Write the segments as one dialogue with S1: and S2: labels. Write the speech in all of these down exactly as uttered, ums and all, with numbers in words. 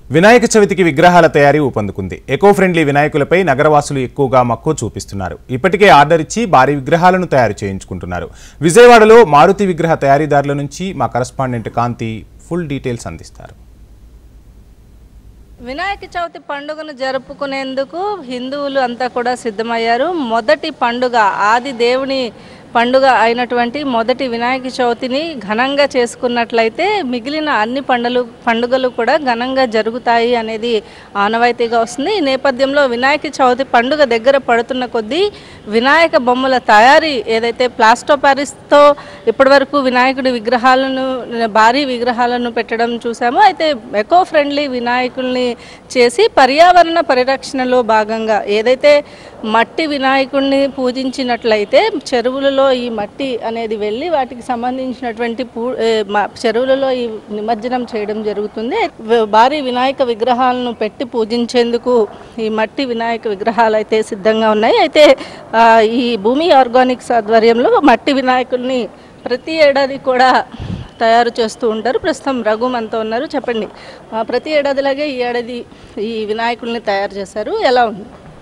S1: వినాయక చవితికి విగ్రహాల తయారీ ఊపందుకుంది. ఎకో ఫ్రెండ్లీ వినాయకులపై నగరవాసులు ఎక్కువగా మక్కువ చూపిస్తున్నారు. ఇప్పటికే ఆర్డర్ ఇచ్చి భారీ విగ్రహాలను తయారు చేయించుకుంటున్నారు. విజయవాడలో మారుతి విగ్రహ తయారీదారుల నుంచి మా కరెస్పాండెంట్ కాంతి ఫుల్ డీటెయిల్స్ అందిస్తారు.
S2: వినాయక చవితి పండుగను జరుపుకునేందుకు హిందువులు అంతా కూడా సిద్ధమయ్యారు. మొదటి పండుగ ఆది దేవుని పండుగ అయినటువంటి మొదటి వినాయక చవితిని ఘనంగా చేసుకున్నట్లయితే మిగిలిన అన్ని పండుగలు పండుగలు కూడా ఘనంగా జరుగుతాయి అనేది ఆనవాయితీగా వస్తుంది. ఈ నేపథ్యంలో వినాయక చవితి పండుగ దగ్గర పడుతున్న కొద్దీ వినాయక బొమ్మల తయారీ ఏదైతే ప్లాస్టర్ ప్యారిస్తో ఇప్పటివరకు వినాయకుడి విగ్రహాలను భారీ విగ్రహాలను పెట్టడం చూసామో, అయితే ఎకో ఫ్రెండ్లీ వినాయకుల్ని చేసి పర్యావరణ పరిరక్షణలో భాగంగా ఏదైతే మట్టి వినాయకుడిని పూజించినట్లయితే చెరువులలో ఈ మట్టి అనేది వెళ్ళి వాటికి సంబంధించినటువంటి పూ చెరువులలో ఈ నిమజ్జనం చేయడం జరుగుతుంది. భారీ వినాయక విగ్రహాలను పెట్టి పూజించేందుకు ఈ మట్టి వినాయక విగ్రహాలు అయితే సిద్ధంగా ఉన్నాయి. అయితే ఈ భూమి ఆర్గానిక్స్ ఆధ్వర్యంలో మట్టి వినాయకుల్ని ప్రతి ఏడాది కూడా తయారు చేస్తూ ఉంటారు. ప్రస్తుతం రఘు మనతో ఉన్నారు. చెప్పండి, ప్రతి ఏడాదిలాగే ఈ ఏడాది ఈ వినాయకుల్ని తయారు చేశారు, ఎలా ఉంది?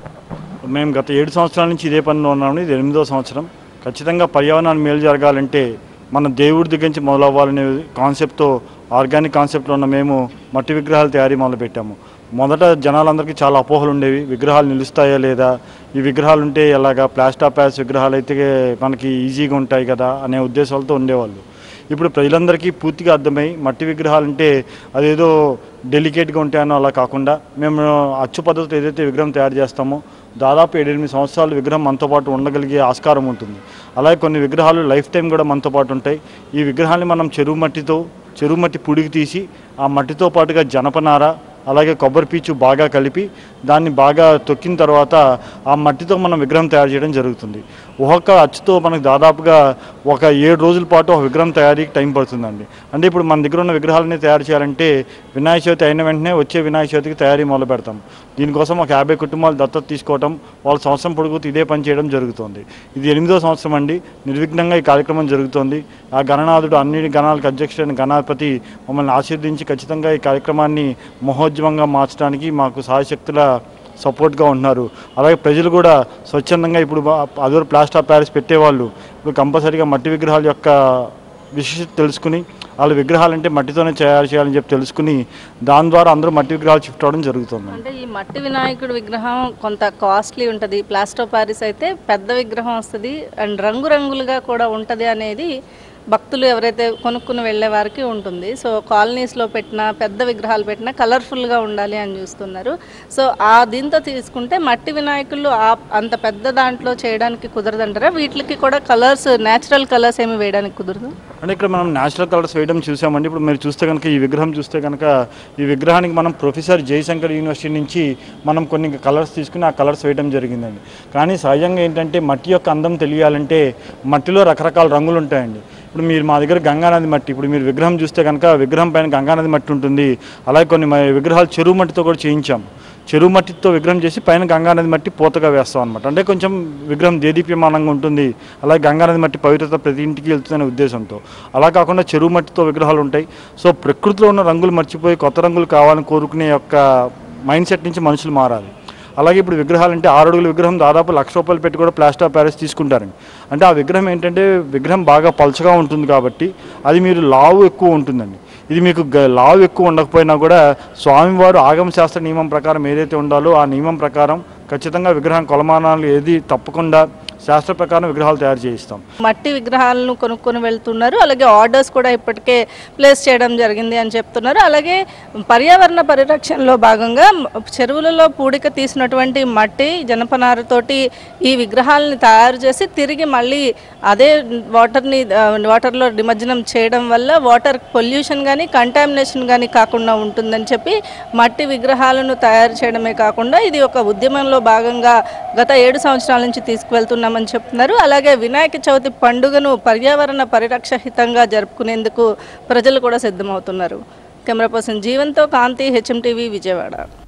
S3: మేము గత ఏడు సంవత్సరాల నుంచి ఇదే పనిలో ఉన్నాము. ఇది ఎనిమిదో సంవత్సరం. ఖచ్చితంగా పర్యావరణాన్ని మేలు జరగాలంటే మన దేవుడి దగ్గర నుంచి మొదలవ్వాలనే కాన్సెప్ట్తో, ఆర్గానిక్ కాన్సెప్ట్లో ఉన్న మేము మట్టి విగ్రహాలు తయారీ మొదలుపెట్టాము. మొదట జనాలందరికీ చాలా అపోహలు ఉండేవి. విగ్రహాలు నిలుస్తాయా లేదా, ఈ విగ్రహాలు ఉంటే ఎలాగా, ప్లాస్టర్ ఆఫ్ ప్యారిస్ విగ్రహాలు అయితే మనకి ఈజీగా ఉంటాయి కదా అనే ఉద్దేశాలతో ఉండేవాళ్ళు. ఇప్పుడు ప్రజలందరికీ పూర్తిగా అర్థమై మట్టి విగ్రహాలు అంటే అదేదో డెలికేట్గా ఉంటాయనో అలా కాకుండా మేము అచ్చు పద్ధతితో ఏదైతే విగ్రహం తయారు చేస్తామో దాదాపు ఏడెనిమిది సంవత్సరాలు విగ్రహం మనతో పాటు ఉండగలిగే ఆస్కారం ఉంటుంది. అలాగే కొన్ని విగ్రహాలు లైఫ్ టైం కూడా మనతో పాటు ఉంటాయి. ఈ విగ్రహాన్ని మనం చెరువు మట్టితో చెరువు మట్టి పుడికి తీసి ఆ మట్టితో పాటుగా జనపనార అలాగే కొబ్బరి పీచు బాగా కలిపి దాన్ని బాగా తొక్కిన తర్వాత ఆ మట్టితో మనం విగ్రహం తయారు చేయడం జరుగుతుంది. ఒక్కొక్క అచ్చుతో మనకు దాదాపుగా ఒక ఏడు రోజుల పాటు ఒక విగ్రహం తయారీకి టైం పడుతుందండి. అంటే ఇప్పుడు మన దగ్గర ఉన్న విగ్రహాలని తయారు చేయాలంటే వినాయక చవితి అయిన వెంటనే వచ్చే వినాయక చవితికి తయారీ మొదలు పెడతాం. దీనికోసం ఒక యాభై కుటుంబాలు దత్తత తీసుకోవడం, వాళ్ళ సంవత్సరం పొడుగుతూ ఇదే పని చేయడం జరుగుతుంది. ఇది ఎనిమిదో సంవత్సరం అండి. నిర్విఘ్నంగా ఈ కార్యక్రమం జరుగుతోంది. ఆ గణనాథుడు అన్ని గణాలకు అధ్యక్షుడైన గణాధిపతి మమ్మల్ని ఆశీర్వదించి ఖచ్చితంగా ఈ కార్యక్రమాన్ని మహోజ్జవంగా మార్చడానికి మాకు సాయశక్తుల సపోర్ట్గా ఉన్నారు. అలాగే ప్రజలు కూడా స్వచ్ఛందంగా ఇప్పుడు అదే ప్లాస్టర్ ఆఫ్ ప్యారిస్ పెట్టేవాళ్ళు ఇప్పుడు కంపల్సరీగా మట్టి విగ్రహాల యొక్క విశిష్టత తెలుసుకుని వాళ్ళ విగ్రహాలంటే మట్టితోనే తయారు చేయాలని చెప్పి తెలుసుకుని దాని ద్వారా అందరూ మట్టి విగ్రహాలు షిఫ్ట్ అవ్వడం జరుగుతుంది.
S2: అంటే ఈ మట్టి వినాయకుడు విగ్రహం కొంత కాస్ట్లీ ఉంటుంది. ప్లాస్టర్ ఆఫ్ ప్యారిస్ అయితే పెద్ద విగ్రహం వస్తుంది అండ్ రంగురంగులుగా కూడా ఉంటుంది అనేది భక్తులు ఎవరైతే కొనుక్కుని వెళ్ళే వారికి ఉంటుంది. సో కాలనీస్లో పెట్టిన పెద్ద విగ్రహాలు పెట్టినా కలర్ఫుల్గా ఉండాలి అని చూస్తున్నారు. సో ఆ దీంతో తీసుకుంటే మట్టి వినాయకులు అంత పెద్ద దాంట్లో చేయడానికి కుదరదంటారా? వీటికి కూడా కలర్స్, న్యాచురల్ కలర్స్ ఏమి వేయడానికి కుదరదు
S3: అంటే ఇక్కడ మనం న్యాచురల్ కలర్స్ వేయడం చూసామండి. ఇప్పుడు మీరు చూస్తే కనుక ఈ విగ్రహం చూస్తే కనుక ఈ విగ్రహానికి మనం ప్రొఫెసర్ జయశంకర్ యూనివర్సిటీ నుంచి మనం కొన్ని కలర్స్ తీసుకుని ఆ కలర్స్ వేయడం జరిగిందండి. కానీ సహజంగా ఏంటంటే మట్టి యొక్క అందం తెలియాలంటే మట్టిలో రకరకాల రంగులు ఉంటాయండి. ఇప్పుడు మీరు మా దగ్గర గంగానది మట్టి, ఇప్పుడు మీరు విగ్రహం చూస్తే కనుక విగ్రహం పైన గంగానది మట్టి ఉంటుంది. అలాగే కొన్ని విగ్రహాలు చెరువు మట్టితో కూడా చేయించాం. చెరువు మట్టితో విగ్రహం చేసి పైన గంగానది మట్టి పూతగా వేస్తాం అనమాట. అంటే కొంచెం విగ్రహం దేదీప్యమానంగా ఉంటుంది. అలాగే గంగానది మట్టి పవిత్రత ప్రతి ఇంటికి వెళ్తుందనే ఉద్దేశంతో. అలా కాకుండా చెరువు మట్టితో విగ్రహాలు ఉంటాయి. సో ప్రకృతిలో ఉన్న రంగులు మర్చిపోయి కొత్త రంగులు కావాలని కోరుకునే యొక్క మైండ్ సెట్ నుంచి మనుషులు మారాలి. అలాగే ఇప్పుడు విగ్రహాలు అంటే ఆరు అడుగుల విగ్రహం దాదాపు లక్ష రూపాయలు పెట్టి కూడా ప్లాస్టర్ ఆఫ్ ప్యారిస్ తీసుకుంటారండి. అంటే ఆ విగ్రహం ఏంటంటే విగ్రహం బాగా పల్చగా ఉంటుంది కాబట్టి అది మీరు లావు ఎక్కువ ఉంటుందండి. ఇది మీకు లావు ఎక్కువ ఉండకపోయినా కూడా స్వామివారు ఆగమ శాస్త్ర నియమం ప్రకారం ఏదైతే ఉండాలో ఆ నియమం ప్రకారం ఖచ్చితంగా విగ్రహం కొలమానాలు ఏది తప్పకుండా శాస్త్ర ప్రకారం విగ్రహాలు తయారు చేయిస్తాం.
S2: మట్టి విగ్రహాలను కొనుక్కొని వెళ్తున్నారు. అలాగే ఆర్డర్స్ కూడా ఇప్పటికే ప్లేస్ చేయడం జరిగింది అని చెప్తున్నారు. అలాగే పర్యావరణ పరిరక్షణలో భాగంగా చెరువులలో పూడిక తీసినటువంటి మట్టి జనపనారతోటి ఈ విగ్రహాలని తయారు చేసి తిరిగి మళ్ళీ అదే వాటర్ని వాటర్లో నిమజ్జనం చేయడం వల్ల వాటర్ పొల్యూషన్ కానీ కంటామినేషన్ కానీ కాకుండా ఉంటుందని చెప్పి మట్టి విగ్రహాలను తయారు చేయడమే కాకుండా ఇది ఒక ఉద్యమంలో భాగంగా గత ఏడు సంవత్సరాల నుంచి తీసుకువెళ్తున్నామని చెప్తున్నారు. అలాగే వినాయక చవితి పండుగను పర్యావరణ పరిరక్షహితంగా జరుపుకునేందుకు ప్రజలు కూడా సిద్ధమవుతున్నారు. కెమెరా పర్సన్ జీవన్తో కాంతి, హెచ్ఎం టీవీ, విజయవాడ.